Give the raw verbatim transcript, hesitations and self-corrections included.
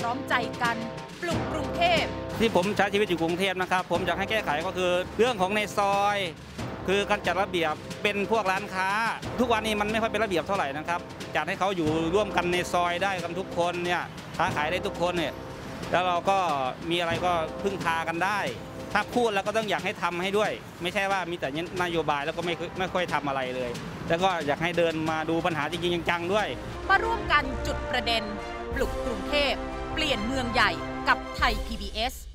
ร้อมใจกันปลุกกรุงเทพที่ผมใช้ชีวิตอยู่กรุงเทพนะครับผมอยากให้แก้ไขก็คือเรื่องของในซอยคือการจัดระเบียบเป็นพวกร้านค้าทุกวันนี้มันไม่ค่อยเป็นระเบียบเท่าไหร่นะครับอยากให้เขาอยู่ร่วมกันในซอยได้กันทุกคนเนี่ยค้าขายได้ทุกคนเนี่ยแล้วเราก็มีอะไรก็พึ่งพากันได้ถ้าพูดแล้วก็ต้องอยากให้ทำให้ด้วยไม่ใช่ว่ามีแต่นโยบายแล้วก็ไม่ไม่ค่อยทำอะไรเลยแล้วก็อยากให้เดินมาดูปัญหาจริงๆจังๆด้วยมาร่วมกันจุดประเด็นปลุกกรุงเทพเปลี่ยนเมืองใหญ่กับไทย พี บี เอส